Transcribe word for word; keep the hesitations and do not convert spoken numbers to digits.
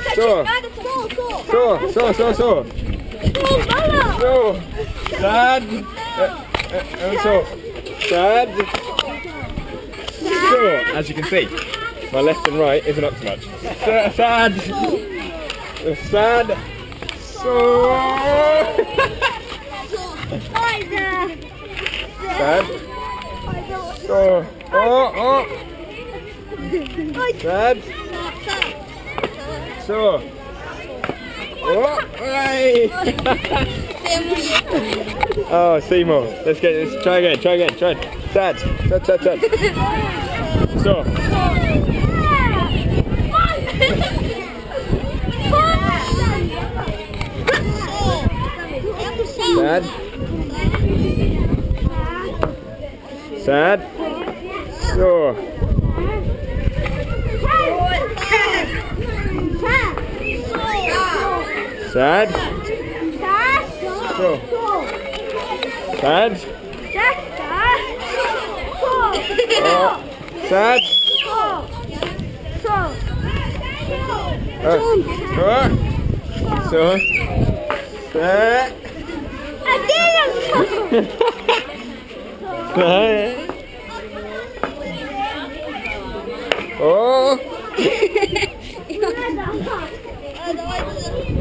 Så. Så, så, så, så. Så. Sad. And so. Sad. So. As you can see, my left and right isn't up to much. Sad. Sad. So. Sad. So. Oh, oh. Sad. So. Oh, hey. Oh, Seymour. Let's get this. Try again. Try again. Try. Sad. Sad. Sad. Sad. So. Sad. Sad. So. Sad. So. Sad. Oh. Sad. Uh. Uh. So. Sad. Oh.